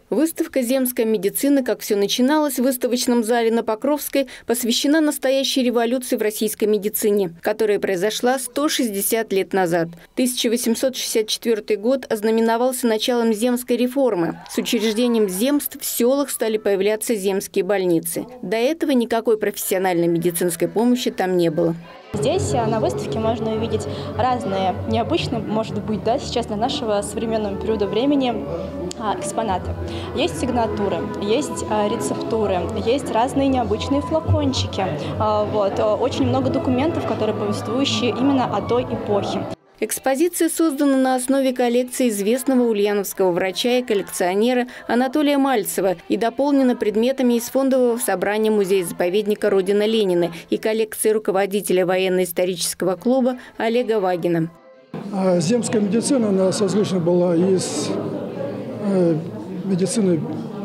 Выставка «Земская медицина. Как все начиналось» в выставочном зале на Покровской посвящена настоящей революции в российской медицине, которая произошла 160 лет назад. 1864 год ознаменовался началом земской реформы. С учреждением земств в селах стали появляться земские больницы. До этого никакой профессиональной медицинской помощи там не было. Здесь на выставке можно увидеть разные, необычные, может быть, да, сейчас для нашего современного периода времени экспонаты. Есть сигнатуры, есть рецептуры, есть разные необычные флакончики. Очень много документов, которые повествующие именно о той эпохе. Экспозиция создана на основе коллекции известного ульяновского врача и коллекционера Анатолия Мальцева и дополнена предметами из фондового собрания музея-заповедника «Родина Ленина» и коллекции руководителя военно-исторического клуба Олега Вагина. Земская медицина, она созвучна была из медицины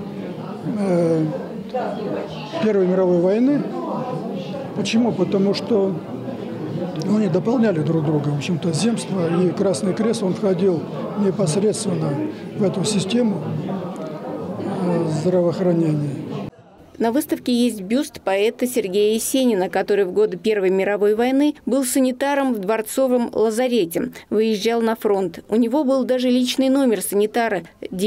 Первой мировой войны. Почему? Потому что они дополняли друг друга. В общем-то, земство и Красный Крест, он входил непосредственно в эту систему здравоохранения. На выставке есть бюст поэта Сергея Есенина, который в годы Первой мировой войны был санитаром в дворцовом лазарете, выезжал на фронт. У него был даже личный номер санитара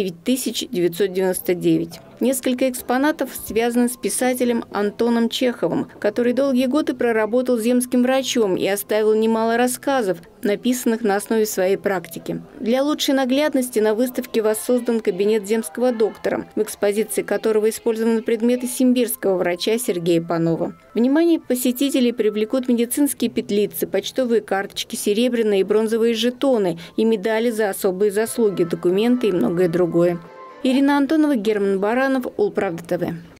9999. Несколько экспонатов связаны с писателем Антоном Чеховым, который долгие годы проработал земским врачом и оставил немало рассказов, написанных на основе своей практики. Для лучшей наглядности на выставке воссоздан кабинет земского доктора, в экспозиции которого использованы предметы симбирского врача Сергея Панова. Внимание посетителей привлекут медицинские петлицы, почтовые карточки, серебряные и бронзовые жетоны и медали за особые заслуги, документы и многое другое. Ирина Антонова, Герман Баранов, Улправда ТВ.